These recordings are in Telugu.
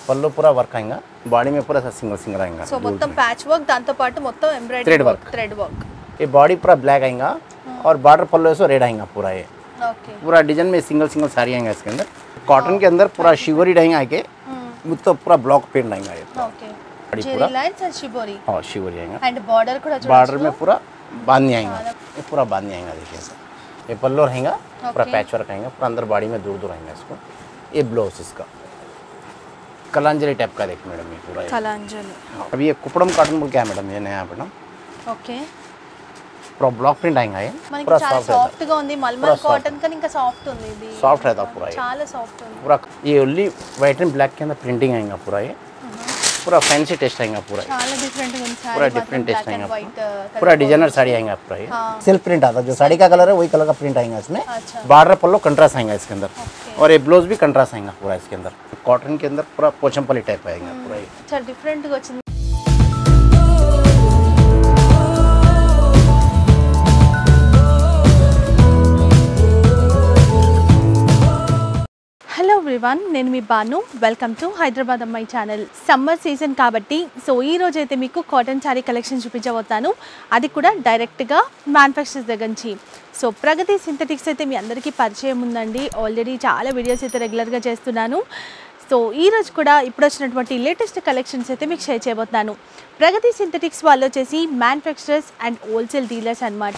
पल्लो पूरा वर्क आएगा, बॉडी में पूरा सिंगल सिंगल आएगा। సో మొత్తం ప్యాచ్ వర్క్ దాంతో పాటు మొత్తం ఎంబ్రాయిడరీ థ్రెడ్ వర్క్। ये बॉडी पूरा ब्लैक आएगा और बॉर्डर पल्लो से रेड आएगा पूरा। ये ఓకే पूरा डिजाइन में सिंगल सिंगल साड़ी आएगा इसके अंदर। कॉटन के अंदर पूरा शिवरी आएगा आके, तो पूरा ब्लॉक प्रिंट आएगा ये। Okay zari lines and shibori. हाँ शिवरी आएगा, అండ్ బార్డర్ కూడా చూడండి, बॉर्डर में पूरा बांधनी आएगा, ये पूरा बांधनी आएगा। देखिए सर, ये पल्लो रहेगा पूरा पैच वर्क आएगा, पूरा अंदर बॉडी में दूर दूर आएगा इसको। ये ब्लाउज इसका कलांजलि टाइप का देखिए मैडम, ये पूरा కలాంజలి। अभी ये कुपड़म कॉटन बोल क्या है मैडम, ये नया मैडम ఓకే पूरा ब्लॉक प्रिंट आएगा। ये మనకి पूरा చాలా सॉफ्ट సాఫ్ట్ గా ఉంది, మల్మల్ కాటన్ కన్నా ఇంకా సాఫ్ట్ ఉంది ఇది। सॉफ्ट रहता पूरा, ये చాలా సాఫ్ట్ ఉంది पूरा। ये ओनली वाइट एंड ब्लैक के अंदर प्रिंटिंग आएगा पूरा। ये पूरा फैंसी टेस्ट आएगा पूरा, చాలా డిఫరెంట్ గా ఉంది సారీ। पूरा डिफरेंट टेस्ट आएगा, వైట్ पूरा डिजाइनर साड़ी आएगा पूरा। ये सिल्क प्रिंट आता है, जो साड़ी का कलर है वही कलर का प्रिंट आएगा इसमें। अच्छा बॉर्डर पल्लो कंट्रास्ट आएगा इसके अंदर, और ये ब्लाउज भी कंट्रास्ट आएगा पूरा इसके अंदर। कॉटन के अंदर पूरा पोचमपल्ली टाइप आएगा पूरा। ये చాలా డిఫరెంట్ గా వచ్చింది। హలో ఎవ్రీవన్, నేను మీ బాను, వెల్కమ్ టు హైదరాబాద్ అమ్మాయి ఛానల్। సమ్మర్ సీజన్ కాబట్టి సో ఈ రోజు అయితే మీకు కాటన్ శారీ కలెక్షన్ చూపించబోతాను, అది కూడా డైరెక్ట్గా మ్యానుఫ్యాక్చరర్స్ దగ్గర నుంచి। సో ప్రగతి సింథటిక్స్ అయితే మీ అందరికీ పరిచయం ఉందండి, ఆల్రెడీ చాలా వీడియోస్ అయితే రెగ్యులర్గా చేస్తున్నాను। సో ఈరోజు కూడా ఇప్పుడు వచ్చినటువంటి లేటెస్ట్ కలెక్షన్స్ అయితే మీకు షేర్ చేయబోతున్నాను। ప్రగతి సింథటిక్స్ వాళ్ళు వచ్చేసి మ్యానుఫ్యాక్చరర్స్ అండ్ హోల్సేల్ డీలర్స్ అన్నమాట।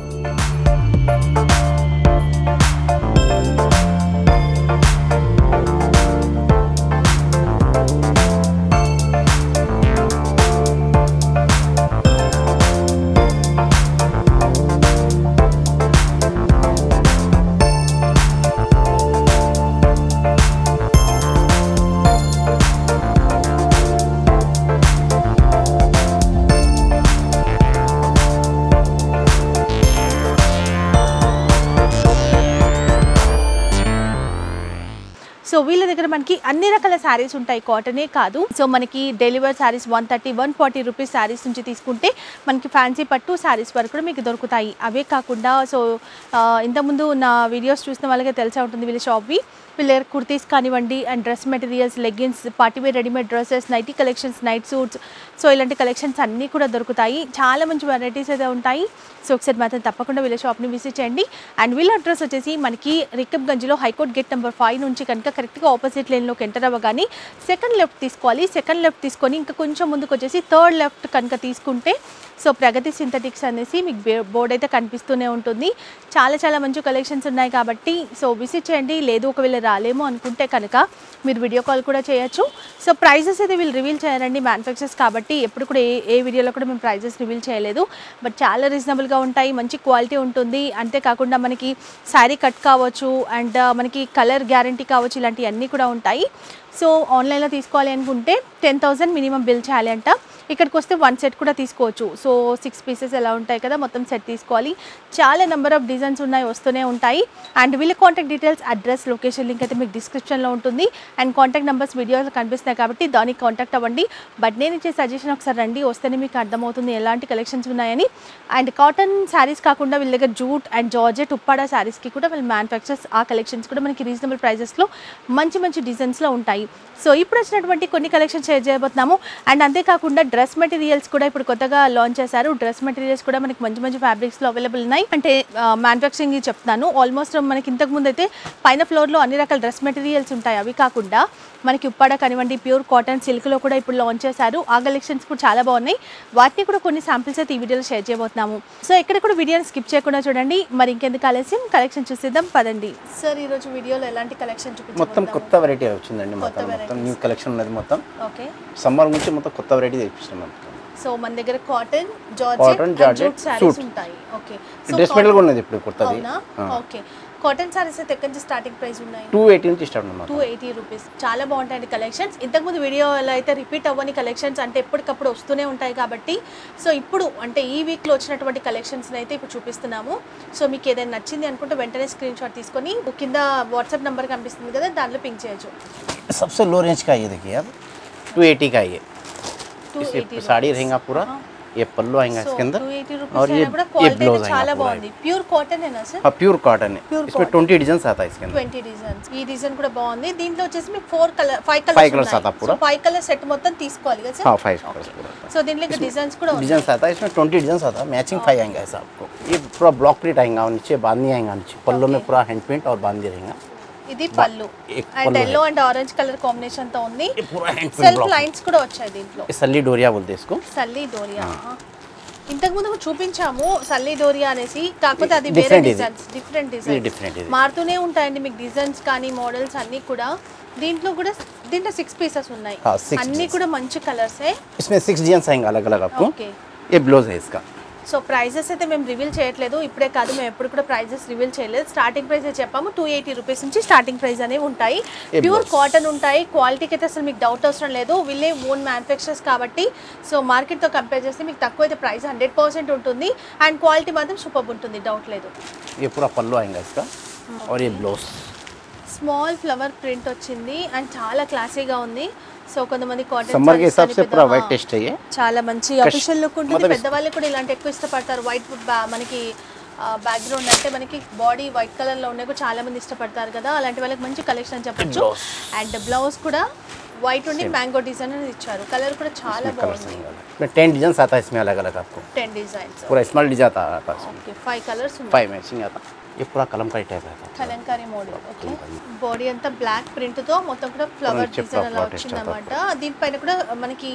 సో వీళ్ళ దగ్గర మనకి అన్ని రకాల శారీస్ ఉంటాయి, కాటనే కాదు। సో మనకి డెలివర్ శారీస్ 130, 140 రూపీస్ శారీస్ నుంచి తీసుకుంటే మనకి ఫ్యాన్సీ పట్టు శారీస్ వరకు కూడా మీకు దొరుకుతాయి। అవే కాకుండా సో ఇంతకుముందు నా వీడియోస్ చూసిన వాళ్ళకే తెలిసే ఉంటుంది వీళ్ళ షాప్వి। వీళ్ళ దగ్గర కుర్తీస్ కానివ్వండి, and dress materials, leggings, partywear readymade dresses, nighty collections, night suits, so ఇలాంటి కలెక్షన్స్ అన్నీ కూడా దొరుకుతాయి। చాలా మంచి వెరైటీస్ అయితే ఉంటాయి। సో ఒకసారి మాత్రం తప్పకుండా వీళ్ళ షాప్ని విజిట్ చేయండి। అండ్ వీళ్ళ అడ్రస్ వచ్చేసి మనకి రికబ్గంజ్లో హైకోర్ట్ గేట్ నెంబర్ 5 నుంచి కనుక కరెక్ట్గా ఆపోజిట్ లేన్లోకి ఎంటర్ అవ్వగానే సెకండ్ లెఫ్ట్ తీసుకోవాలి। సెకండ్ లెఫ్ట్ తీసుకొని ఇంకా కొంచెం ముందుకు వచ్చేసి థర్డ్ లెఫ్ట్ కనుక తీసుకుంటే సో ప్రగతి సింథటిక్స్ అనేసి మీకు బోర్డ్ అయితే కనిపిస్తూనే ఉంటుంది। చాలా చాలా మంచి కలెక్షన్స్ ఉన్నాయి కాబట్టి సో విజిట్ చేయండి। లేదు ఒకవేళ రాలేమో అనుకుంటే కనుక మీరు వీడియో కాల్ కూడా చేయొచ్చు। సో ప్రైజెస్ అయితే వీళ్ళు రివీల్ చేయారండి, మ్యానుఫ్యాక్చరర్స్ కాబట్టి ఎప్పుడు కూడా ఏ వీడియోలో కూడా మేము ప్రైజెస్ రివీల్ చేయలేదు, బట్ చాలా రీజనబుల్గా ఉంటాయి, మంచి క్వాలిటీ ఉంటుంది। అంతేకాకుండా మనకి శారీ కట్ కావచ్చు, అండ్ మనకి కలర్ గ్యారంటీ కావచ్చు, ఇలాంటివన్నీ కూడా ఉంటాయి। సో ఆన్లైన్లో తీసుకోవాలి అనుకుంటే 10,000 మినిమం బిల్ చేయాలి అంట। ఇక్కడికి వస్తే 1 సెట్ కూడా తీసుకోవచ్చు। సో 6 పీసెస్ ఎలా ఉంటాయి కదా, మొత్తం సెట్ తీసుకోవాలి। చాలా నెంబర్ ఆఫ్ డిజైన్స్ ఉన్నాయి, వస్తూనే ఉంటాయి। అండ్ వీళ్ళ contact details, address, location link అయితే మీకు డిస్క్రిప్షన్లో ఉంటుంది। అండ్ కాంటాక్ట్ నెంబర్స్ వీడియోలో కనిపిస్తున్నాయి కాబట్టి దానికి కాంటాక్ట్ అవ్వండి। బట్ నేను ఇచ్చే సజెషన్ ఒకసారి రండి, వస్తేనే మీకు అర్థమవుతుంది ఎలాంటి కలెక్షన్స్ ఉన్నాయని। అండ్ కాటన్ శారీస్ కాకుండా వీళ్ళ దగ్గర జూట్ అండ్ జార్జెట్, ఉప్పాడ శారీస్కి కూడా వీళ్ళు మ్యానుఫ్యాక్చర్స్, ఆ కలెక్షన్స్ కూడా మనకి రీజనబుల్ ప్రైజెస్లో మంచి మంచి డిజైన్స్లో ఉంటాయి। సో ఇప్పుడు వచ్చినటువంటి కొన్ని కలెక్షన్ షేర్ చేయబోతున్నాము। అండ్ అంతేకాకుండా డ్రెస్ మెటీరియల్స్ కూడా ఇప్పుడు కొత్తగా లాంచ్ చేశారు। డ్రెస్ మెటీరియల్స్ కూడా మనకి మంచి మంచి ఫ్యాబ్రిక్స్లో అవైలబుల్ ఉన్నాయి। అంటే మ్యానుఫ్యాక్చరింగ్ చెప్తున్నాను, ఆల్మోస్ట్ మనకి ఇంతకుముందు అయితే పైన ఫ్లోర్లో అన్ని రకాల డ్రెస్ మెటీరియల్స్ ఉంటాయి, అవి కాకుండా మనకి ఉప్పాడ కానివ్వండి, ప్యూర్ కాటన్, సిల్క్లో కూడా ఇప్పుడు లాంచ్ చేశారు। ఆ కలెక్షన్స్ కూడా చాలా బాగున్నాయి, వాటిని కూడా కొన్ని శాంపిల్స్ అయితే ఈ వీడియోలో షేర్ చేయబోతున్నాము। సో ఇక్కడ కూడా వీడియోని స్కిప్ చేయకుండా చూడండి। మరి ఇంకెందుకు ఆలస్యం, కలెక్షన్ చూసేద్దాం పదండి। సార్ ఈరోజు వీడియోలో ఎలాంటి కలెక్షన్ చూపించారు? మొత్తం కొత్త వెరైటీ వచ్చిందండి, మొత్తం న్యూ కలెక్షన్ ఉన్నది మొత్తం। ఓకే, సమ్మర్ నుంచి మొత్తం కొత్త వెరైటీ తెప్పిస్తున్నాం। సో మన దగ్గర కాటన్, జార్జెట్ సారీస్ ఉంటాయి। ఓకే, డ్రెస్ మెటీరియల్ ఉన్నది ఇప్పుడు కొత్తది। ఓకే, కాటన్ సారీస్ అయితే ఎక్కడి నుంచి స్టార్టింగ్ ప్రైస్ ఉన్నాయి? 280 నుంచి స్టార్ట్ ఉంది, 280 రూపీస్। చాలా బాగుంటాయండి కలెక్షన్స్। ఇంతకుముందు వీడియోలో అయితే రిపీట్ అవ్వని కలెక్షన్స్, అంటే ఎప్పటికప్పుడు వస్తూనే ఉంటాయి కాబట్టి సో ఇప్పుడు అంటే ఈ వీక్లో వచ్చినటువంటి కలెక్షన్స్ని అయితే ఇప్పుడు చూపిస్తున్నాము। సో మీకు ఏదైనా నచ్చింది అనుకుంటే వెంటనే స్క్రీన్ షాట్ తీసుకొని కింద వాట్సాప్ నెంబర్ కనిపిస్తుంది కదా, దాంట్లో పింక్ చేయొచ్చు। सबसे लो रेंज का ये देखिए आप, 280 का ये 280 साड़ी रहेगा पूरा ये पल्लू आएगा इसके अंदर 280 और రూపీస్ ये అయినా కూడా క్వాలిటీ ब्लाउज చాలా आएगा पूरा। బాగుంది ప్యూర్ కాటన్ ఏనా సార్ हाँ प्योर कॉटन है, Pure इसमें 20 डिजाइन आता है इसके अंदर। 20 డిజైన్స్ ఈ డిజైన్ కూడా బాగుంది దీంట్లో వచ్చేసి మీకు 5 Five కలర్స్ colours आता है पूरा। 5 కలర్ సెట్ మొత్తం తీసుకోవాలి కదా సార్ हाँ 5 कलर्स पूरा సో దీంట్లో ఇంకా డిజైన్స్ కూడా ఉన్నాయి डिजाइन आता है, इसमें 20 डिजाइन आता है, मैचिंग 5 आएंगे ऐसा आपको। ये पूरा ब्लॉक प्रिंट आएगा और नीचे बांधनी आएगा, नीचे पल्लू में पूरा हैंड प्रिंट और बांधी रहेगा। ఇది పళ్ళు एक అండ్ पल्लू ఎల్లో है, అండ్ ఆరెంజ్ కలర్ కాంబినేషన్ తో ఉంది ये पूरा hand print self block. Lines కూడా వచ్చాయి దీంట్లో ये सल्ली डोरिया बोलते हैं इसको। సల్లి డోరియా ఇంతకు ముందు చూపించాము సల్లి డోరియా అనేసి కాకపోతే అది వేరే Different ఇది. డిజైన్స్ డిఫరెంట్ ये డిజైన్ डिफरेंट है। మారుతూనే ఉంటాయండి మీకు డిజైన్స్ కానీ మోడల్స్ అన్నీ కూడా దీంట్లో 6 పీసెస్ ఉన్నాయి हाँ, 6 అన్నీ కూడా మంచి కలర్సే इसमें 6 डिजाइन आएंगे अलग अलग आपको। ఓకే ये ब्लाउज है इसका। సో ప్రైజెస్ అయితే మేము రివీల్ చేయట్లేదు ఇప్పుడే కాదు మేము ఎప్పుడు కూడా ప్రైజెస్ రివీల్ చేయలేదు స్టార్టింగ్ ప్రైస్ చెప్పాము 280 రూపీస్ నుంచి స్టార్టింగ్ ప్రైస్ అనేవి ఉంటాయి ప్యూర్ కాటన్ ఉంటాయి క్వాలిటీకి అయితే అసలు మీకు డౌట్ అవసరం లేదు వీళ్ళే ఓన్ మ్యానుఫ్యాక్చరర్స్ కాబట్టి సో మార్కెట్తో కంపేర్ చేస్తే మీకు తక్కువ అయితే ప్రైస్ 100% ఉంటుంది అండ్ క్వాలిటీ మాత్రం సూపర్ ఉంటుంది డౌట్ లేదు ये पूरा पल्लू आएगा इसका और ये ब्लाउज। స్మాల్ ఫ్లవర్ ప్రింట్ వచ్చింది అండ్ చాలా క్లాసీగా ఉంది సో కొంతమంది కాటన్ समर के हिसाब से पूरा वाइट टेस्ट है ये। చాలా మంచి అఫీషియల్ లుక్ ఉంటుంది मतलब పెద్దవాళ్ళు కూడా ఇలాంటి ఎక్కువ ఇష్టపడతారు వైట్ మనకి బ్యాక్గ్రౌండ్ అంటే మనకి బాడీ వైట్ కలర్ లో ఉండే కూడా చాలా మంది ఇష్టపడతారు కదా అలాంటి వాళ్ళకి మంచి కలెక్షన్ అని చెప్పొచ్చు Blouse। అండ్ బ్లౌజ్ కూడా వైట్ ఉండి మ్యాంగో డిజైన్ అనేది ఇచ్చారు కలర్ కూడా చాలా బాగుంది इसमें 10 डिजाइन आता है इसमें अलग अलग आपको। 10 డిజైన్స్ पूरा स्मॉल डिजाइन आता है इसमें। ఓకే 5 కలర్స్ ఉన్నాయి 5 मैचिंग आता है। ये पूरा कलमकारी टाइप रहता है। కలంకారీ మోడల్ ఓకే బాడీ అంతా బ్లాక్ ప్రింట్ తో మొత్తం కూడా ఫ్లవర్ नीचे డిజైన్ అలా proper వచ్చింది అనమాట దీనిపైన కూడా మనకి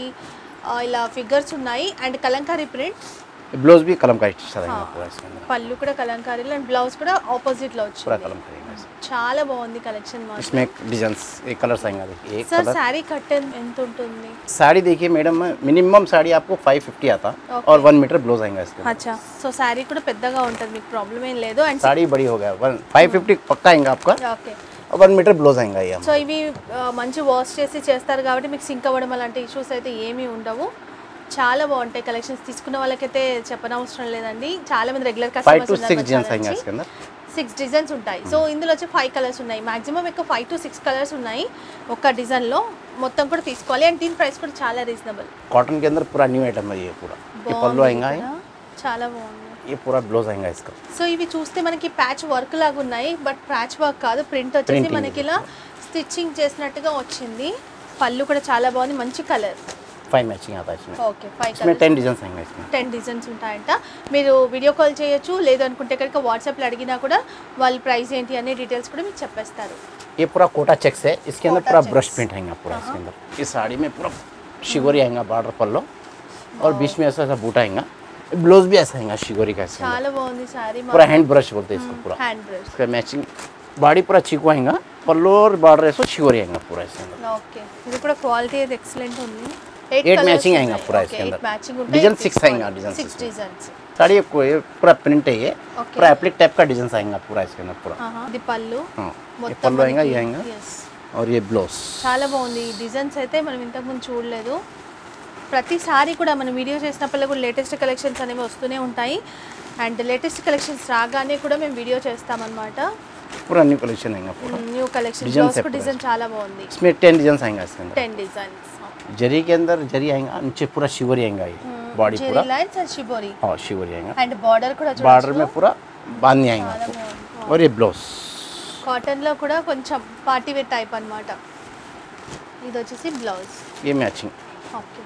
ఇలా ఫిగర్స్ ఉన్నాయి అండ్ కలంకారీ ప్రింట్ ब्लाउज भी कलमकारी टेस्ट आएगा पूरा इसके अंदर। పళ్ళు కూడా కలంకారీలో అండ్ బ్లౌజ్ కూడా ఆపోజిట్ లో पूरा వచ్చింది कलमकारी है इसमें। చాలా బాగుంది కలెక్షన్ మాత్రం इसमें डिजाइन्स एक कलर्स आएंगे देखिए। एक సార్ कलर శారీ కట్ ఎంత ఉంటుంది साड़ी देखिए मैडम, मिनिमम साड़ी आपको 550 आता Okay। और 1 मीटर ब्लाउज आएगा इसके अंदर। అచ్చా సో శారీ కూడా పెద్దగా ఉంటుంది మీకు ప్రాబ్లం ఏం లేదు అండ్ साड़ी बड़ी हो गया 550 पक्का आएगा आपका ఓకే और 1 मीटर ब्लाउज आएगा ये సో ఇవి మంచి వాష్ చేసి చేస్తారు కాబట్టి మీకు సింక్ అవ్వడం అలాంటి ఇష్యూస్ అయితే ఏమీ ఉండవు చాలా బాగుంటాయి కలెక్షన్స్ తీసుకున్న వాళ్ళకైతే చెప్పనవసరం లేదండి చాలా మంది రెగ్యులర్ 5 కస్టమర్స్ to 6 ఉన్నారు डिजाइन आएंगे इसके अंदर। 6 డిజైన్స్ ఉంటాయి సో ఇందులో వచ్చి 5 కలర్స్ ఉన్నాయి మాక్సిమం ఎక్కువ 5 to 6 కలర్స్ ఉన్నాయి ఒక డిజైన్లో మొత్తం కూడా తీసుకోవాలి అండ్ దీని ప్రైస్ కూడా చాలా రీజనబుల్ कॉटन के अंदर पूरा न्यू आइटम है ये पूरा। ये पल्लू आएगा ये, చాలా బాగుంది ये पूरा ब्लाउज आएगा इसका। సో ఇవి చూస్తే మనకి ప్యాచ్ వర్క్ లాగా ఉన్నాయి బట్ ప్యాచ్ వర్క్ కాదు ప్రింట్ వచ్చేసి Printing మనకి ఇలా స్టిచ్చింగ్ చేసినట్టుగా వచ్చింది పళ్ళు కూడా చాలా బాగుంది మంచి కలర్ 5 मैचिंग आता है इसमें। ఓకే 5 इसमें కలర్స్ 10 डिजाइन आएंगे इसमें। 10 డిజైన్స్ ఉంటాయంట మీరు వీడియో కాల్ చేయొచ్చు లేదు అనుకుంటే కనుక వాట్సాప్లో అడిగినా కూడా వాళ్ళ ప్రైస్ ఏంటి అనే డీటెయిల్స్ కూడా మీకు చెప్పేస్తారు ये पूरा कोटा चेक्स है, इसके अंदर कोटा पूरा checks। ब्रश प्रिंट आएगा पूरा इसके अंदर। इस साड़ी में पूरा शिगोरी आएगा बॉर्डर पल्लो और बीच में ऐसा ऐसा बूटा आएगा। ब्लाउज भी ऐसा आएगा शिगोरी का इसके अंदर। చాలా బాగుంది సారీ पूरा हैंड ब्रश बोलते हैं इसको पूरा। హ్యాండ్ బ్రష్ इसका मैचिंग बॉडी पूरा चीकू आएगा, पल्लो और बॉर्डर ऐसा शिगोरी आएगा पूरा इसके अंदर। ఓకే ఇది కూడా క్వాలిటీ అయితే ఎక్సలెంట్ ఉంది 8 मैचिंग आएगा पूरा इसके अंदर। మ్యాచింగ్ डिजाइन 6 आएगा डिजाइन 6 డిజైన్స్ साड़ी को ये पूरा प्रिंट है ये Okay। पूरा एप्लिक टाइप का डिजाइन आएगा पूरा इसके अंदर पूरा। ఇది పళ్ళు हाँ ये మొత్తం पल्लो आएगा, మనకి- ये आएगा yes। और ये ब्लाउज। చాలా బాగుంది ఈ డిజైన్స్ అయితే మనం ఇంతకుముందు చూడలేదు ప్రతిసారి కూడా మనం వీడియో చేసినప్పుడు కూడా లేటెస్ట్ కలెక్షన్స్ అనేవి వస్తూనే ఉంటాయి అండ్ లేటెస్ట్ కలెక్షన్స్ రాగానే కూడా మేము వీడియో చేస్తామన్నమాట पूरा न्यू कलेक्शन आएगा पूरा। న్యూ కలెక్షన్ Designs బ్లౌజ్ है కూడా पूरा డిజైన్ చాలా బాగుంది इसमें 10 डिजाइन आएगा इसके अंदर। 10 డిజైన్స్ जरी के अंदर जरी आएगा, नीचे पूरा शिवरी आएगा ये बॉडी జెరీ पूरा। లైన్స్ అండ్ షిబోరి हाँ शिवरी आएगा, అండ్ బార్డర్ కూడా बॉर्डर చూడొచ్చు में पूरा बांधनी आएगा చాలా आपको। బాగుంది और ये ब्लाउज కాటన్ లో కూడా కొంచెం పార్టీ వేర్ టైప్ అన్నమాట ఇది వచ్చేసి బ్లౌజ్ ये मैचिंग ఓకే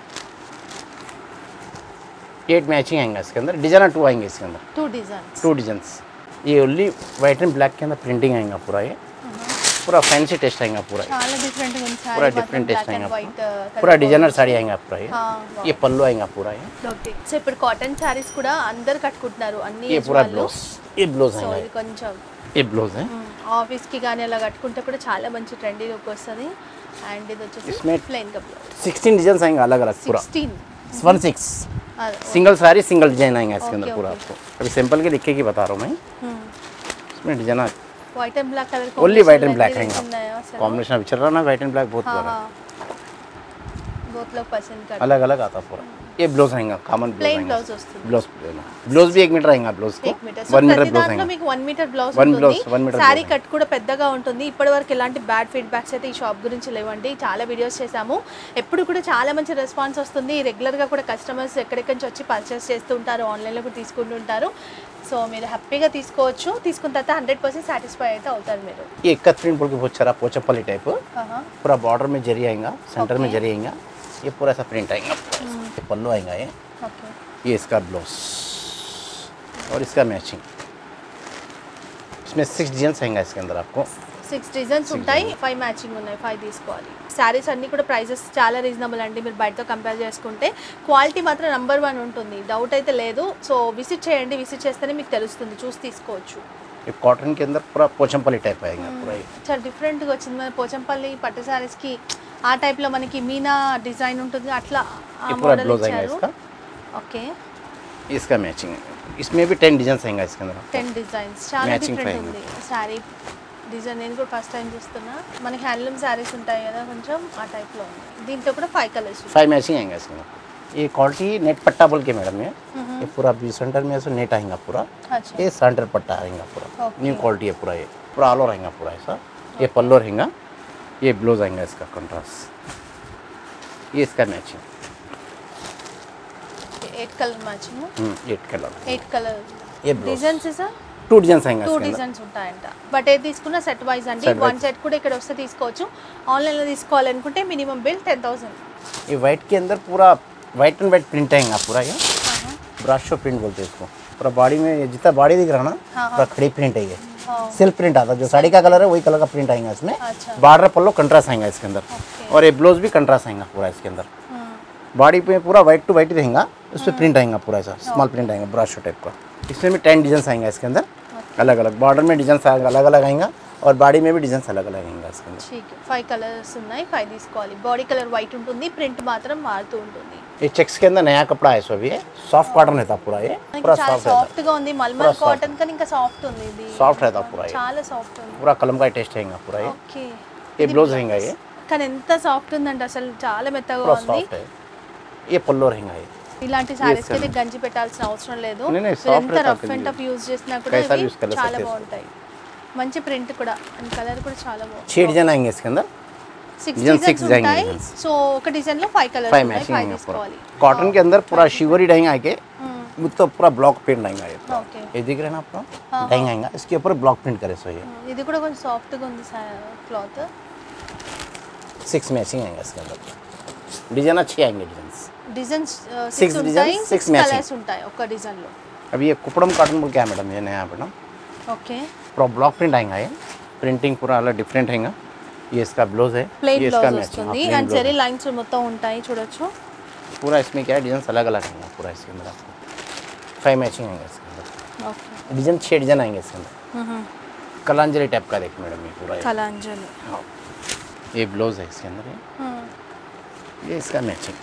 8 मैचिंग आएंगे इसके अंदर। डिजाइन 2 आएंगे इसके अंदर, 2 డిజైన్స్ 2 डिजाइंस। ये ओनली वाइट एंड ब्लैक के अंदर प्रिंटिंग आएगा पूरा, ये पूरा फैंसी टेस्ट आएगा पूरा। చాలా డిఫరెంట్ గా ఉంది पूरा సారీ डिफरेंट टेस्ट आएगा వైట్ पूरा डिजाइनर साड़ी आएगा पूरा ये। हाँ, ये पल्लू आएगा पूरा ये। ఓకే సో ఇప్పుడు కాటన్ సారీస్ కూడా అందరు కట్టుకుంటున్నారు అన్ని ये ఏజ్ पूरा వాళ్ళు ब्लाउज, ये ब्लाउज సో आएगा, ఇది కొంచెం ये ब्लाउज है। ఆఫీస్ కి కానీ అలా కట్టుకుంటే కూడా చాలా మంచి ట్రెండీ లుక్ వస్తుంది అండ్ ఇది వచ్చేసి इसमें- ప్లెయిన్ గా బ్లౌజ్ 16 डिजाइन आएंगे अलग अलग पूरा। 16 16 सिंगल साड़ी सिंगल डिजाइन आएगा इसके अंदर पूरा आपको। अभी सिंपल के लिख के बता रहा हूँ मैं। इसमें design white and black colour only white and black आएगा। कॉम्बिनेशन अभी चल रहा ना वाइट एंड ब्लैक बहुत हाँ प्यारा। हाँ बहुत लोग पसंद करते अलग अलग आता पूरा। ये ब्लाउज रहेगा, कॉमन ప్లెయిన్ బ్లౌజ్ వస్తుంది. ब्लाउज भी 1 मीटर रहेगा ब्लाउज को, 1 మీటర్. 1 मीटर ప్రతి ब्लाउज దాంట్లో रहेगा, మీకు 1 మీటర్ బ్లౌజ్ 1 ఉంటుంది. 1 मीटर శారీ కట్ కూడా పెద్దగా ఉంటుంది. ఇప్పటివరకు ఎలాంటి బ్యాడ్ ఫీడ్బ్యాక్స్ అయితే ఈ షాప్ గురించి లేవండి. చాలా వీడియోస్ చేశాము, ఎప్పుడు కూడా చాలా మంచి రెస్పాన్స్ వస్తుంది. రెగ్యులర్గా కూడా కస్టమర్స్ ఎక్కడెక్కడి నుంచి వచ్చి పర్చేస్ చేస్తూ ఉంటారు, ఆన్లైన్లో కూడా తీసుకుంటూ ఉంటారు. సో మీరు హ్యాపీగా తీసుకోవచ్చు. తీసుకున్న తర్వాత 100% సాటిస్ఫై అయితే అవుతారు మీరు. ये इक्कत प्रिंट बोल के बहुत सारा पोचपल्ली टाइप पूरा बॉर्डर में जरी आएगा, सेंटर में जरी आएगा, ये पूरा ऐसा प्रिंट आएगा, ये पल्लू आएगा, ఓకే, ये इसका ब्लाउज और इसका मैचिंग, इसमें 6 डिजाइन आएगा इसके अंदर आपको. 6 డిజైన్స్ ఉంటాయి, 5 మ్యాచింగ్ ఉన్నాయి, 5 తీసుకోవాలి. శారీస్ అన్నీ కూడా ప్రైజెస్ చాలా రీజనబుల్ అండి. మీరు బయటతో కంపేర్ చేసుకుంటే క్వాలిటీ మాత్రం నెంబర్ 1 ఉంటుంది, డౌట్ అయితే లేదు. సో విజిట్ చేయండి, విజిట్ చేస్తేనే మీకు తెలుస్తుంది, చూసి తీసుకోవచ్చు. ये कॉटन के अंदर पूरा पोचमपल्ली टाइप आएगा पूरा, ये చాలా డిఫరెంట్గా వచ్చింది. మన పోచంపల్లి పట్టు శారీస్కి ఆ టైప్లో మనకి మీనా డిజైన్ ఉంటుంది, అట్లా ఆ ये पूरा మోడల్ ब्लाउज आएगा ఇచ్చారు. इसका, ఓకే, इसका मैचिंग है, इसमें भी 10 डिजाइन आएगा इसके अंदर. 10 డిజైన్స్, చాలా Matching డిఫరెంట్ పైన. ఉంది శారీ డిజైన్. నేను కూడా ఫస్ట్ టైం చూస్తున్నా. మనకి హ్యాండ్లూమ్ శారీస్ ఉంటాయి కదా, కొంచెం ఆ టైప్లో ఉంది. దీంట్లో కూడా 5 కలర్స్. 5 मैचिंग आएगा इसके अंदर. ये क्वालिटी नेट पट्टा बोल के मैडम, ये पूरा बी सेंटर में ऐसा नेट आएगा पूरा, अच्छा, ये सेंटर पट्टा आएगा पूरा, Okay. न्यू क्वालिटी है पूरा, ये पूरा ऑल ओवर आएगा पूरा ऐसा. ये पल्लू रहेगा, ये ब्लाउज आएगा इसका कंट्रास्ट, ये इसका matching 8 colour matching, 8 colour, 8 colour ये ब्लाउज డిజైన్స్ ఇసా 2 डिजाइन आएगा 2 इसके अंदर. డిజైన్స్ ఉంటాయంట. బట్ ఏది తీసుకున్నా సెట్ వైజ్ అండి. Set wise. 1 సెట్ కూడా ఇక్కడ వస్తే తీసుకోవచ్చు. ఆన్లైన్లో తీసుకోవాలనుకుంటే మినిమం బిల్ 10,000. ये वाइट के अंदर पूरा वाइट एंड वाइट प्रिंट आएगा पूरा, ये ब्रश शो प्रिंट बोलते हैं इसको. पूरा बॉडी में जितना बॉडी दिख रहा है ना, हाँ, पूरा खड़ी प्रिंट है, ये हाँ, सेल्फ प्रिंट आता है, जो साड़ी का कलर है वही कलर का प्रिंट आएगा इसमें. अच्छा, बॉर्डर पल्लो कंट्रास्ट आएगा इसके अंदर, ओके, और ये ब्लाउज भी कंट्रास्ट आएगा पूरा इसके अंदर. बॉडी पे पूरा वाइट टू वाइट रहेगा, उस पर प्रिंट आएगा पूरा ऐसा स्मॉल प्रिंट आएगा ब्रश टाइप का. इसमें भी 10 डिजाइन आएंगे इसके अंदर, अलग अलग बॉर्डर में डिजाइन अलग अलग आएगा, और बॉडी में भी डिजाइन अलग अलग आएंगे इसके अंदर. ठीक है. 5 కలర్స్ ఉన్నాయి, 5 తీసుకోవాలి. బాడీ కలర్ వైట్ ఉంటుంది, ప్రింట్ మాత్రం మారుతూ ఉంటుంది. ये चेक्स के अंदर नया कपड़ा है, सो भी है सॉफ्ट कॉटन रहता पूरा, ये पूरा చాలా सॉफ्ट रहता, సాఫ్ట్ గా ఉంది. మల్మల్ కాటన్ కానీ ఇంకా సాఫ్ట్ ఉంది. ఇది सॉफ्ट रहता पूरा, ये చాలా సాఫ్ట్ ఉంది. पूरा कलम का टेस्ट रहेगा पूरा, ये ఓకే, ये ब्लाउज रहेगा, ये కానీ ఎంత సాఫ్ట్ ఉందంటే అసలు చాలా మెత్తగా पूरा ఉంది. सॉफ्ट है, ये पल्लो रहेगा, ये ఇలాంటి సారీస్ కి గంజి పెట్టాల్సిన అవసరం లేదు. नहीं, మీరు soft ఎంత रहता రఫ్ అండ్ టఫ్ యూజ్ చేసినా కూడా कैसा ఇవి यूज कर చాలా सकते हैं. బాగుంటాయి. మంచి ప్రింట్ కూడా, అండ్ కలర్ కూడా చాలా బాగుంది. 6 डिजाइन आएंगे इसके अंदर, 6 डिजाइन డిజైన్స్ 6 डिजाइन ఉంటాయి. डिजाइन. సో ఒక డిజైన్ లో 5 కలర్స్ 5 ఉన్నాయి, मैचिंग 5 आएंगे पूरा. తీసుకోవాలి. कॉटन के अंदर पूरा शिवरी डाइंग आएंगे, तो पूरा ब्लॉक प्रिंट आएगा, ये पूरा. ఓకే, ये दिख रहे हैं ना आपको, डाइंग आएगा, इसके ऊपर ब्लॉक प्रिंट करे, सो ये ఇది కూడా కొంచెం సాఫ్ట్ గా ఉంది క్లాత్. 6 मैचिंग आएंगे इसके अंदर, डिजाइन अच्छी आएंगे डिजाइन. డిజైన్స్ 6 6 design, ఉంటాయి, 6 6 matching. కలర్స్ ఉంటాయి ఒక డిజైన్ లో. अभी ये कुपड़म कॉटन बोल क्या मैडम, ये नया मैडम ఓకే, पूरा ब्लॉक प्रिंट आएगा, ये प्रिंटिंग पूरा अलग डिफरेंट आएगा. ये इसका ब्लाउज है, ప్లెయిన్ ये इसका బ్లౌజ్ मैचिंग, వస్తుంది, అండ్ జరీ లైన్స్ మొత్తం ఉంటాయి చూడొచ్చు. पूरा इसमें क्या है डिजाइन अलग अलग आएंगे पूरा इसके अंदर आपको. 5 मैचिंग आएंगे इसके अंदर, ఓకే, डिजाइन 6 डिजाइन आएंगे इसके अंदर. कलांजलि टाइप का देख मैडम, ये पूरा కలాంజలి. ये ब्लाउज है इसके अंदर, ये इसका मैचिंग.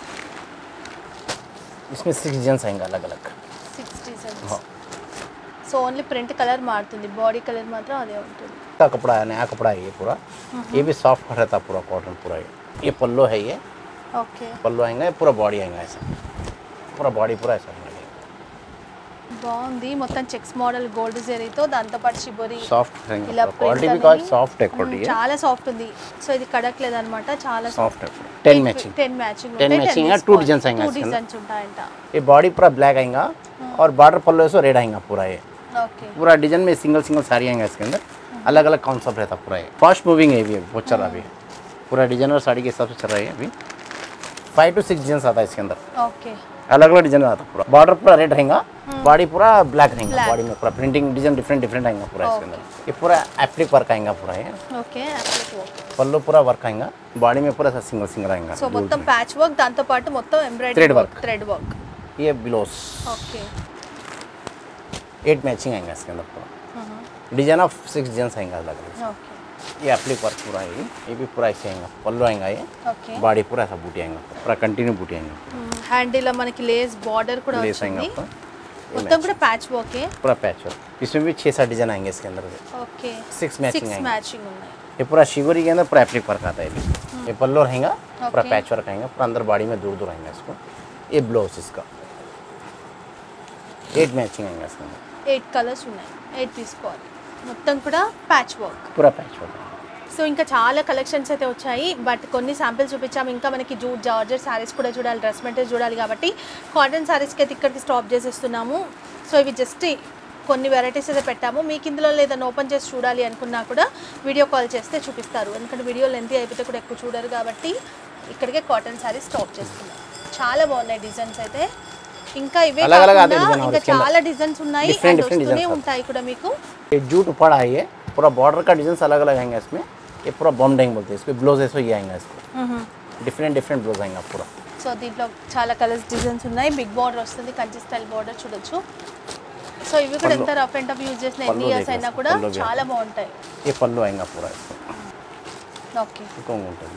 इसमें 6 डिजाइन आएंगे अलग अलग. 6 డిజైన్స్. हाँ. సో ఓన్లీ ప్రింట్ కలర్ మారుతుంది, బాడీ కలర్ మాత్రం అదే ఉంటుంది. का कपड़ा है, नया कपड़ा है ये पूरा, ये भी सॉफ्ट रहता पूरा कॉटन पूरा. ये पल्लो है, ये ఓకే, पल्लो आएगा, ये पूरा बॉडी आएगा ऐसा, पूरा बॉडी पूरा ऐसा आएगा. బాగుంది. మొత్తం చెక్స్ మోడల్ గోల్డ్ జరీతో, దాంతో పాటు షిబోరి सॉफ्ट रहेंगे ఇలా पूरा. क्वालिटी भी print काफी అనేది, सॉफ्ट है, क्वालिटी है చాలా సాఫ్ట్ ఉంది. సో ఇది కడక్లేదు అనమాట, చాలా सॉफ्ट है पूरा. 10 मैचिंग, 10 మ్యాచింగ్ 10 matching है, 2 डिजाइन आएंगे 2 इसके अंदर. డిజైన్స్ ఉంటాయంట. ये बॉडी पूरा ब्लैक आएगा, और बॉर्डर पल्लो है सो रेड आएगा पूरा. ये ఓకే, पूरा डिजाइन में सिंगल सिंगल साड़ी आएंगे इसके अंदर, अलग अलग कॉन्सेप्ट रहता पूरा. ये फास्ट मूविंग है, ये बहुत चल रहा अभी पूरा डिजाइन और साड़ी के हिसाब से चल रहा है. अभी 5 to 6 डिजाइन आता है इसके अंदर, ఓకే, अलग अलग डिजाइन आता है पूरा. बॉर्डर पूरा रेड रहेगा, बॉडी पूरा ब्लैक रहेगा, बॉडी में पूरा प्रिंटिंग डिजाइन डिफरेंट डिफरेंट आएगा पूरा इसके अंदर. ये पूरा एप्लिक वर्क आएगा पूरा. ये ఓకే. पल्लो पूरा वर्क आएगा, बॉडी में पूरा सिंगल सिंगल आएगा. సో మొత్తం ప్యాచ్ వర్క్, దాంతో పాటు మొత్తం embroidery Thread work. Thread work. ये ब्लाउज ఓకే, 8 मैचिंग आएगा इसके अंदर पूरा. डिजाइन ऑफ 6 डिजाइन आएंगे अलग अलग. ఓకే, ये एप्लिक वर्क पूरा है, ये भी पूरा ऐसे आएगा. पल्लो आएगा, ये ఓకే. बॉडी पूरा ऐसा बूटी आएगा, पूरा कंटिन्यू बूटी आएगा, హ్యాండిల్ మనకి లేస్ బార్డర్ కూడా लेस आएगा వచ్చింది. आपका. మొత్తం కూడా ప్యాచ్ వర్కే. पूरा पैच वर्क. इसमें भी 6-7 डिजाइन आएंगे इसके अंदर. ఓకే, 6 मैचिंग 6 आएंगे. మ్యాచింగ్ ఉన్నాయి. ये पूरा शिवरी के अंदर पूरा एप्लिक वर्क आता है. ये पल्लो रहेगा, पूरा Okay. पैच वर्क आएगा, पूरा अंदर बॉडी में दूर दूर आएगा इसको. ये ब्लाउज इसका 8 मैचिंग आएगा इसके अंदर 8 కలర్స్ ఉన్నాయి 8 తీసుకోవాలి మొత్తం కూడా ప్యాచ్ వర్క్ पूरा पैच वर्क సో ఇంకా చాలా కలెక్షన్స్ అయితే వచ్చాయి బట్ కొన్ని శాంపిల్స్ చూపించాము ఇంకా మనకి జూట్ జార్జెట్ శారీస్ కూడా చూడాలి డ్రెస్ మెటీరియల్ చూడాలి కాబట్టి కాటన్ శారీస్కి అయితే ఇక్కడికి స్టాప్ చేసేస్తున్నాము సో ఇవి జస్ట్ కొన్ని వెరైటీస్ అయితే పెట్టాము మీకు ఇందులో లేదని ఓపెన్ చేసి చూడాలి అనుకున్నా కూడా వీడియో కాల్ చేస్తే చూపిస్తారు ఎందుకంటే వీడియో లెంత్ అయిపోతే కూడా ఎక్కువ చూడరు కాబట్టి ఇక్కడికే కాటన్ శారీస్ స్టాప్ చేస్తున్నాం చాలా బాగున్నాయి డిజైన్స్ అయితే ఇంకా ఇవే కాకుండా ఇంకా చాలా డిజైన్స్ ఉన్నాయి అండ్ వస్తూనే ఉంటాయి కూడా మీకు ये जूट पड़ा है ये पूरा बॉर्डर का डिजाइन अलग अलग आएंगे इसमें ये पूरा बॉम्बिंग बोलते हैं इसको ब्लाउज ऐसा ये आएगा इसको डिफरेंट डिफरेंट ब्लाउज आएंगे पूरा సో దీంట్లో చాలా కలర్స్ డిజైన్స్ ఉన్నాయి బిగ్ బార్డర్ వస్తుంది కంచి స్టైల్ బార్డర్ చూడొచ్చు సో ఇవి కూడా ఎంత రఫ్ అండ్ టఫ్ యూజ్ చేసిన ఎన్ని ఇయర్స్ అయినా కూడా చాలా బాగుంటాయి ये पल्लू आएगा पूरा इसको ఓకే कौन ఉంటుంది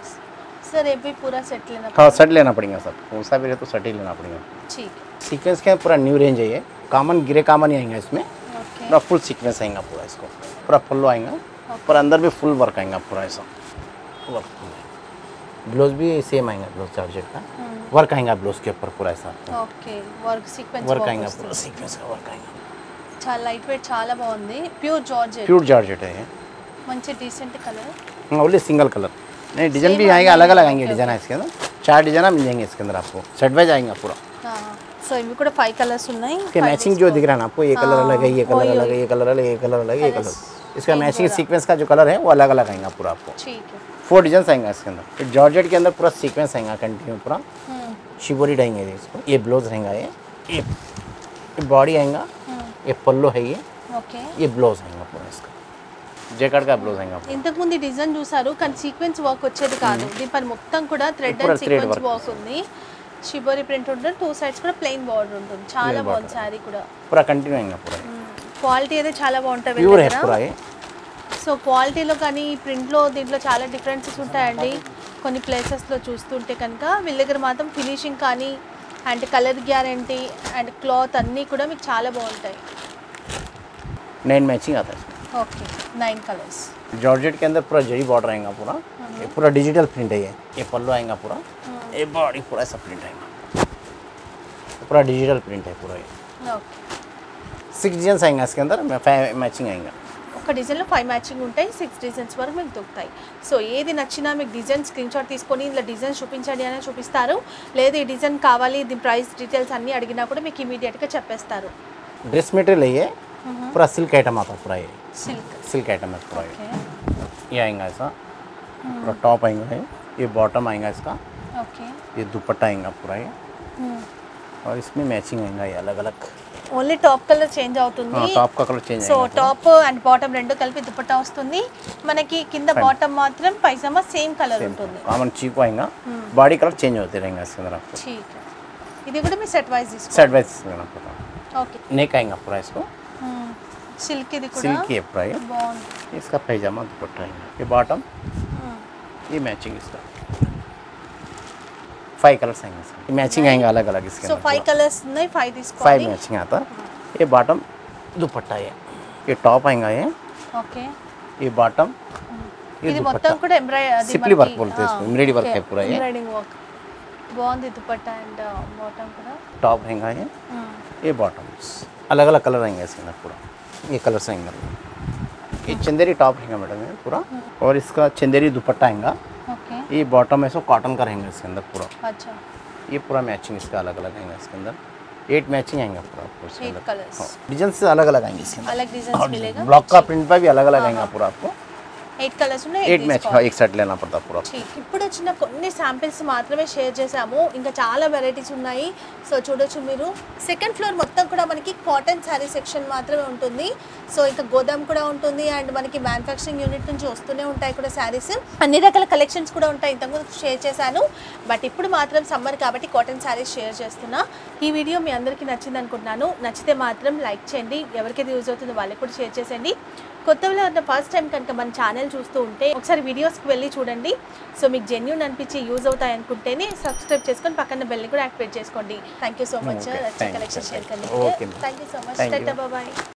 सर ये भी पूरा सेट लेना हाँ सेट लेना पड़ेगा सब कौन सा भी है तो सेट ही लेना पड़ेगा ठीक सीक्वेंस के पूरा न्यू रेंज है ये कॉमन गिरे कॉमन ही आएगा इसमें ओके पूरा फुल सीक्वेंस आएगा पूरा इसको पूरा पल्लू आएगा पर अंदर भी फुल वर्क आएगा पूरा ऐसा वर्क ब्लाउज भी सेम आएगा ब्लाउज जॉर्जेट का वर्क आएगा ब्लाउज के ऊपर पूरा ऐसा ఓకే వర్క్ సీక్వెన్స్ वर्क आएगा पूरा सीक्वेंस का वर्क आएगा చాలా లైట్ వెయిట్ చాలా బాగుంది ప్యూర్ జార్జెట్ प्योर जॉर्जेट है ये మంచి decent colour only single colour नहीं डिजाइन भी आएगा अलग अलग आएंगे डिजाइन है इसके अंदर 4 डिजाइन मिल जाएंगे इसके अंदर आपको सेट वाइज आएंगे पूरा సో ఇవి కూడా 5 కలర్స్ ఉన్నాయి के मैचिंग जो दिख रहा है ना आपको ये कलर अलग है ये कलर अलग है ये कलर अलग है ये कलर अलग है ये कलर इसका मैचिंग सीक्वेंस का जो कलर है वो अलग अलग आएगा पूरा आपको ठीक है 4 डिजाइन आएंगे इसके अंदर जॉर्जेट के अंदर पूरा सीक्वेंस आएगा कंटिन्यू पूरा शिवोरी डाएंगे इसको ये ब्लाउज रहेगा ये बॉडी आएगा ये पल्लो है ఓకే ये ब्लाउज आएगा पूरा इसका जैकेट का ब्लाउज आएगा ఇంతకు ముందు డిజైన్ చూసారు కానీ సీక్వెన్స్ వర్క్ వచ్చేది కాదు దీనిపై మొత్తం కూడా థ్రెడ్ అండ్ సీక్వెన్స్ వర్క్ ఉంది షిబోరి ప్రింట్ ఉంటుంది 2 సైడ్స్ కూడా ప్లెయిన్ బార్డర్ ఉంటుంది చాలా బాగుంది సారీ కూడా पूरा कंटिन्यू आएगा पूरा క్వాలిటీ అయితే చాలా బాగుంటుంది प्योर है पूरा ये సో క్వాలిటీలో కానీ ప్రింట్లో దీంట్లో చాలా డిఫరెన్సెస్ ఉంటాయండి కొన్ని ప్లేసెస్లో చూస్తుంటే కనుక వీళ్ళ దగ్గర మాత్రం ఫినిషింగ్ కానీ and colour guarantee and cloth అన్నీ కూడా మీకు చాలా బాగుంటాయి 9 मैचिंग आता है इसमें ఓకే 9 కలర్స్ जॉर्जेट के अंदर पूरा जरी बॉर्डर आएगा पूरा ये पूरा डिजिटल प्रिंट है ये पल्लू आएगा पूरा ये बॉडी पूरा ऐसा प्रिंट आएगा पूरा डिजिटल प्रिंट है पूरा ये ఓకే 6 डिजाइन आएंगे इसके अंदर 5 मैचिंग आएंगे ఒక డిజైన్లో 5 మ్యాచింగ్ ఉంటాయి 6 డిజైన్స్ వరకు మీకు దొరుకుతాయి సో ఏది నచ్చినా మీకు డిజైన్ స్క్రీన్ షాట్ తీసుకొని ఇలా డిజైన్ చూపించండి అని చూపిస్తారు లేదు ఈ డిజైన్ కావాలి దీని ప్రైస్ డీటెయిల్స్ అన్నీ అడిగినా కూడా మీకు ఇమీడియట్గా చెప్పేస్తారు ड्रेस मटेरियल है ये पूरा सिल्क आइटम आता है पूरा ये సిల్క్ सिल्क आइटम है पूरा ఓకే ये आएगा ऐसा पूरा टॉप आएगा ये बॉटम आएगा इसका ఓకే ये दुपट्टा आएगा पूरा ये और इसमें मैचिंग आएगा ये अलग अलग ఓన్లీ టాప్ కలర్ చేంజ్ అవుతుంది टॉप का कलर चेंज సో आएगा టాప్ అండ్ బాటమ్ రెండు కలిపి దుపట్టా వస్తుంది మనకి కింద బాటమ్ మాత్రం పైజామా సేమ్ కలర్ ఉంటుంది कॉमन चीको आएगा बॉडी कलर चेंज होते रहेंगे इसके अंदर आपको ठीक है ఇది కూడా మీ సెట్ వైస్ తీసుకో सेट वाइज लेना पड़ता ఓకే नेक आएगा पूरा इसको సిల్క్ ఇది కూడా सिल्क है पूरा ये బాగుంది इसका पैजामा दुपट्टा आएगा ये बॉटम ये मैचिंग इसका 5 कलर्स आएंगे इसके मैचिंग आएंगे अलग अलग इसके సో अंदर 5 కలర్స్ ఉన్నాయి 5 5 తీసుకోవాలి मैचिंग आता ये बॉटम दुपट्टा ये टॉप आएगा ఓకే ये बॉटम ये ఇది दुपट्टा మొత్తం కూడా ఎంబ్రాయిడరీ सिपली वर्क बोलते हैं इसको एम्ब्रॉयडरी वर्क है पूरा ये ఎంబ్రాయిడింగ్ వర్క్ బాగుంది దుపట్టా అండ్ బాటమ్ కూడా टॉप रहेगा ये बॉटम्स अलग अलग कलर आएंगे इसके अंदर पूरा ये कलर्स आएंगे ये चंदेरी टॉप रहेगा मैडम ये पूरा और इसका चंदेरी दुपट्टा आएगा ఓకే ये बॉटम ऐसा कॉटन का रहेगा इसके अंदर पूरा अच्छा ये पूरा मैचिंग इसका अलग अलग आएगा इसके अंदर 8 मैचिंग आएंगे पूरा आपको इसके 8 अंदर कलर्स डिजाइन से अलग अलग आएंगे इसके अंदर अलग डिजाइन्स मिलेगा ब्लॉक का प्रिंट पर भी अलग अलग आएगा पूरा आपको 8 కలర్స్ ఉన్నాయి 8 मैच हाँ एक सेट लेना पड़ता पूरा ठीक ఇప్పుడు వచ్చిన కొన్ని శాంపిల్స్ మాత్రమే షేర్ చేసాము ఇంకా చాలా వెరైటీస్ ఉన్నాయి సో చూడొచ్చు మీరు సెకండ్ ఫ్లోర్ మొత్తం కూడా మనకి కాటన్ శారీ సెక్షన్ మాత్రమే ఉంటుంది సో ఇంకా గోదాం కూడా ఉంటుంది అండ్ మనకి మ్యానుఫ్యాక్చరింగ్ యూనిట్ నుంచి వస్తూనే ఉంటాయి కూడా శారీస్ అన్ని రకాల కలెక్షన్స్ కూడా ఉంటాయి ఇంతకుముందు షేర్ చేశాను బట్ ఇప్పుడు మాత్రం సమ్మర్ కాబట్టి కాటన్ శారీస్ షేర్ చేస్తున్నా ఈ వీడియో మీ అందరికీ నచ్చింది అనుకుంటున్నాను నచ్చితే మాత్రం లైక్ చేయండి ఎవరికైతే యూజ్ అవుతుందో వాళ్ళకి కూడా షేర్ చేసేయండి కొత్తలో ఉన్న ఫస్ట్ టైం కనుక మన ఛానల్ చూస్తూ ఉంటే ఒకసారి వీడియోస్కి వెళ్ళి చూడండి సో మీకు జెన్యూన్ అనిపించి యూజ్ అవుతాయి అనుకుంటేనే సబ్స్క్రైబ్ చేసుకొని పక్కన బెల్ని కూడా యాక్టివేట్ చేసుకోండి thank you so much collection share కండి thank you so much tata bye